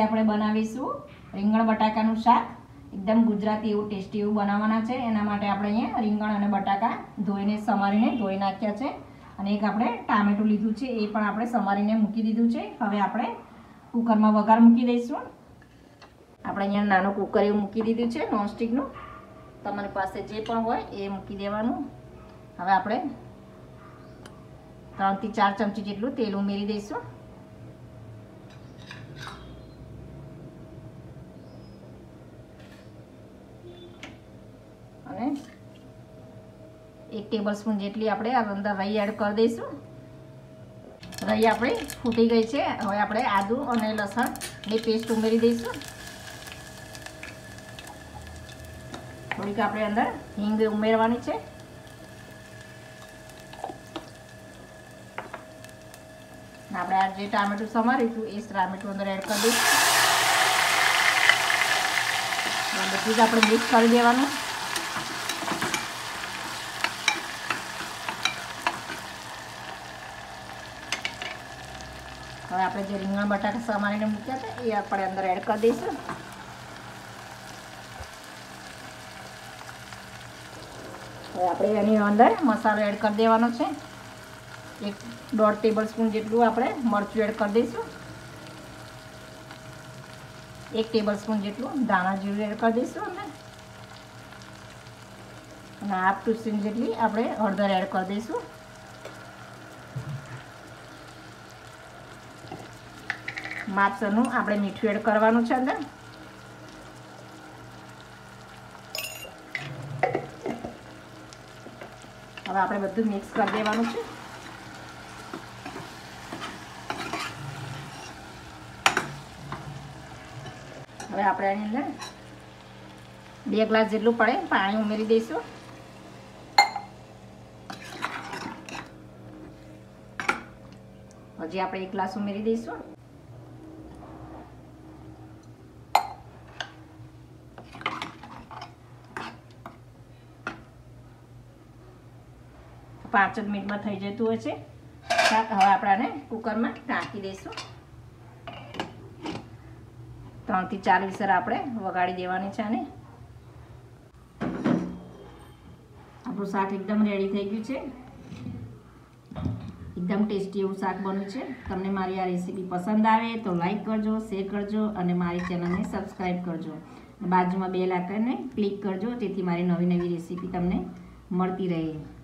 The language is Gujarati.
આપણે બનાવીશું રીંગણ બટાકાનું શાક. એકદમ ગુજરાતી એવું ટેસ્ટી એવું બનાવવાના છે. એના માટે આપણે અહીંયા રીંગણ અને બટાકા ધોઈને સમારીને ધોઈ નાખ્યા છે. અને એક આપણે ટામેટું લીધું છે, એ પણ આપણે સમારીને મૂકી દીધું છે. હવે આપણે કુકરમાં વઘાર મૂકી દઈશું. આપણે અહીંયા નાનું કુકર એવું મૂકી દીધું છે નોનસ્ટિકનું. તમારી પાસે જે પણ હોય એ મૂકી દેવાનું. હવે આપણે 3 થી 4 ચમચી જેટલું તેલ ઉમેરી દઈશું. અને 1 ટેબલસ્પૂન જેટલી આપણે અંદર રાઈ એડ કરી દઈશું. રાઈ આપણે ફૂટી ગઈ છે. હવે આપણે આદુ અને લસણની પેસ્ટ ઉમેરી દઈશું. થોડીક આપણે અંદર હિંગ ઉમેરવાની છે. આપણે આ જે ટામેટું સમાર્યું હતું એ ટામેટું અંદર એડ કરી દઈશું. બધું જ આપણે મિક્સ કરી દેવાનું. હવે આપણે જે રીંગણ બટાકા સમારીને મૂક્યા હતા એ આપણે અંદર એડ કરી દઈશું. હવે આપણે એની અંદર મસાલો એડ કરી દેવાનો છે. 1.5 ટેબલસ્પૂન જેટલું આપણે મરચું એડ કરી દઈશું. 1 ટેબલસ્પૂન જેટલું ધાણા જીરું એડ કરી દઈશું અને 1/2 ટીસ્પૂન જેટલી આપણે હળદર એડ કરી દઈશું. માપસરનું આપણે મીઠું એડ કરવાનું છે અંદર. હવે આપણે બધું મિક્સ કરી દેવાનું છે. હવે આપણે આની અંદર 2 ગ્લાસ જેટલું પડે પાણી ઉમેરી દઈશું. હજી આપણે 1 ગ્લાસ ઉમેરી દઈશું. પાંચ જ મિનિટમાં થઈ જતું હોય છે. હવે આપણે આને કુકરમાં ઢાંકી દઈશું. 3 થી 4 વિસર આપણે વગાડી દેવાની છે. આને આપણું શાક એકદમ રેડી થઈ ગયું છે. એકદમ ટેસ્ટી એવું શાક બન્યું છે. તમને મારી આ રેસીપી પસંદ આવે તો લાઈક કરજો, શેર કરજો અને મારી ચેનલને સબસ્ક્રાઈબ કરજો. બાજુમાં બેલ આઇકનને ક્લિક કરજો જેથી મારી નવી નવી રેસીપી તમને મળતી રહે.